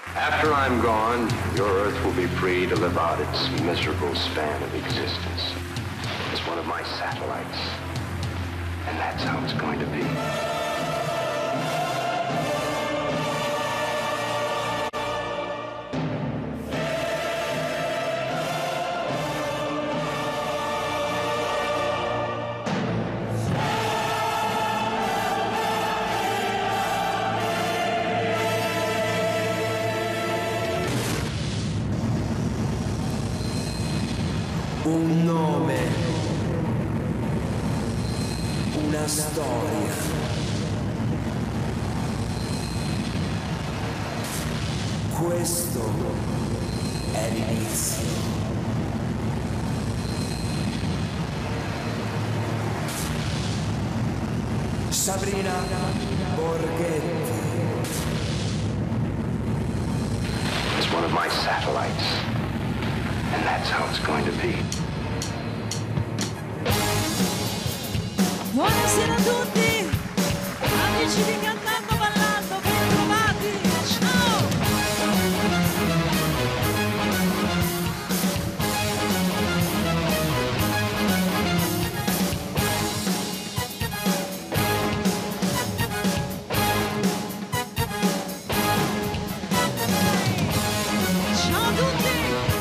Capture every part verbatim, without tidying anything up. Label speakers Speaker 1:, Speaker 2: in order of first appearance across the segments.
Speaker 1: After I'm gone, your Earth will be free to live out its miserable span of existence as one of my satellites. And that's how it's going to be.
Speaker 2: Un nome, una storia. Questo è l'inizio. Sabrina Borghetti.
Speaker 1: It's one of my satellites. And that's how it's going to be.
Speaker 3: Buonasera a tutti, amici di Cantando Ballando, ben trovati, ciao! Ciao a tutti!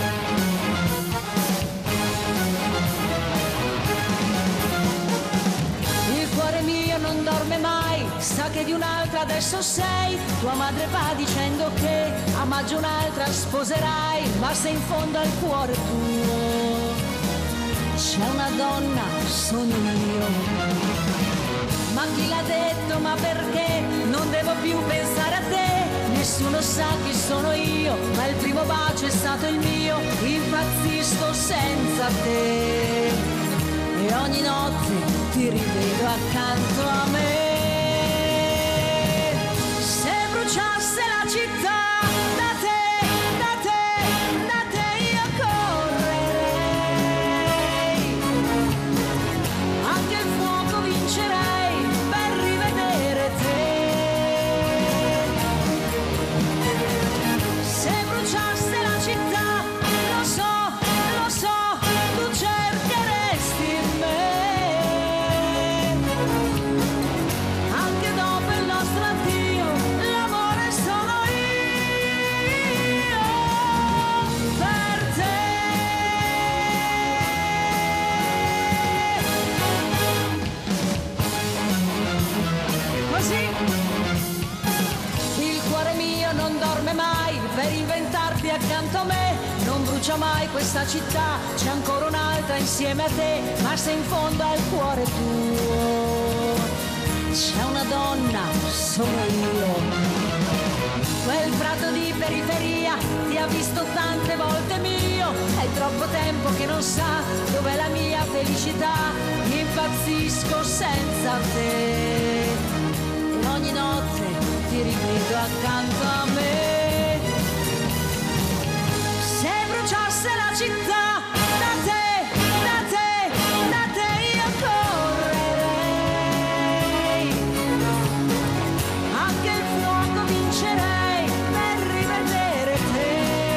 Speaker 3: Non dorme mai, sa che di un'altra adesso sei. Tua madre va dicendo che a maggio un'altra sposerai, ma se in fondo al cuore tuo c'è una donna, sono io. Ma chi l'ha detto, ma perché non devo più pensare a te? Nessuno sa chi sono io, ma il primo bacio è stato il mio. Impazzisco senza te e ogni notte ti rivedo accanto a me. Se bruciasse la città, da te, da te, da te io correrei. Anche il fuoco vincerei per rivedere te. Se bruciasse la città, lo so, lo so, tu cercheresti me. Il cuore mio non dorme mai per inventarti accanto a me. Non brucia mai questa città, c'è ancora un'altra insieme a te. Ma se in fondo al cuore tuo c'è una donna, sono io. Quel prato di periferia ti ha visto tante volte mio. È troppo tempo che non sa dov'è la mia felicità. Impazzisco senza te e ogni notte ti rivedo accanto a me. Se bruciasse la città, da te, da te, da te io correrei. Anche il fuoco vincerei per rivedere te.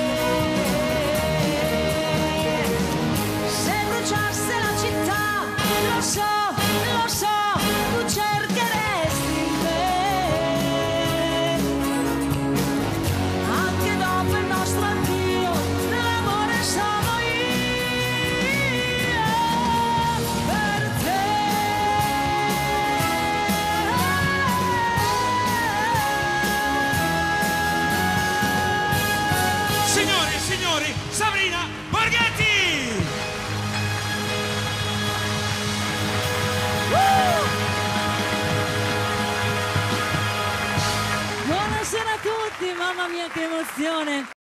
Speaker 3: Se bruciasse la città, lo so, lo so, tu cercheresti me. Anche dopo il nostro addio, l'amore sono io per te.
Speaker 4: Signore e signori, Sabrina Borghetti!
Speaker 3: Buonasera a tutti, mamma mia che emozione!